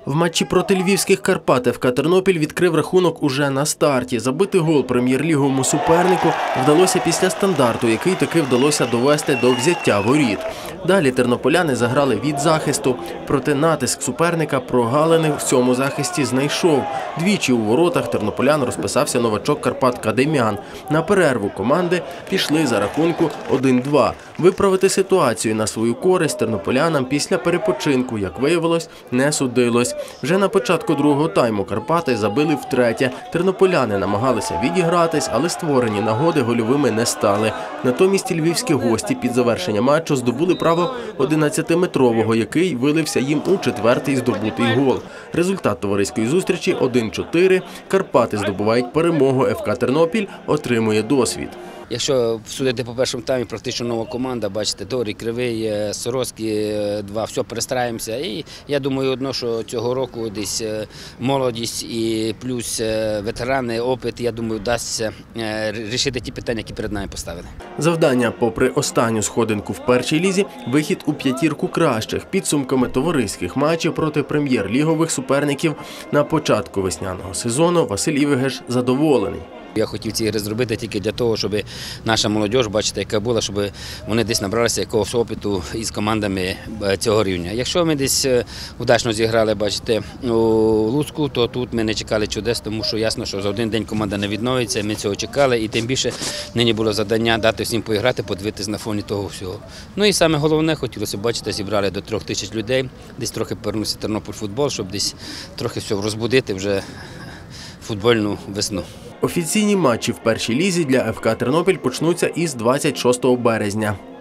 В матчі проти львівських Карпат ФК Тернопіль відкрив рахунок уже на старті. Забити гол прем'єр-ліговому супернику вдалося після стандарту, який таки вдалося довести до взяття воріт. Далі тернополяни заграли від захисту. Проте натиск суперника прогалини в цьому захисті знайшов. Двічі у воротах тернополян розписався новачок Карпат Кадем'ян. На перерву команди пішли за рахунку 1-2. Виправити ситуацію на свою користь тернополянам після перепочинку, як виявилось, не судилось. Вже на початку другого тайму Карпати забили втретє. Тернополяни намагалися відігратись, але створені нагоди гольовими не стали. Натомість львівські гості під завершення матчу здобули право 11-метрового, який вилився їм у четвертий здобутий гол. Результат товариської зустрічі 1-4. Карпати здобувають перемогу, ФК Тернопіль отримує досвід. Якщо судити по першому таймі, практично нова команда, бачите, Торій, Кривий, Сороцький, два, все, перестраємося. І я думаю, що цього року десь молодість і плюс ветерани, опит, я думаю, вдасться вирішити ті питання, які перед нами поставили. Завдання, попри останню сходинку в першій лізі, вихід у п'ятірку кращих. Підсумками товариських матчів проти прем'єр-лігових суперників на початку весняного сезону Василь Івегеш задоволений. Я хотів ці ігри зробити тільки для того, щоб наша молодь, бачите, яка була, щоб вони десь набралися якогось опиту із командами цього рівня. Якщо ми десь удачно зіграли, бачите, у Луцьку, то тут ми не чекали чудес, тому що ясно, що за один день команда не відновиться, ми цього чекали, і тим більше нині було завдання дати всім поіграти, подивитися на фоні того всього. Ну і саме головне, хотілося, бачите, зібрали до 3000 людей, десь трохи повернувся Тернопіль футбол, щоб десь трохи все розбудити вже футбольну весну. Офіційні матчі в першій лізі для ФК Тернопіль почнуться із 26 березня.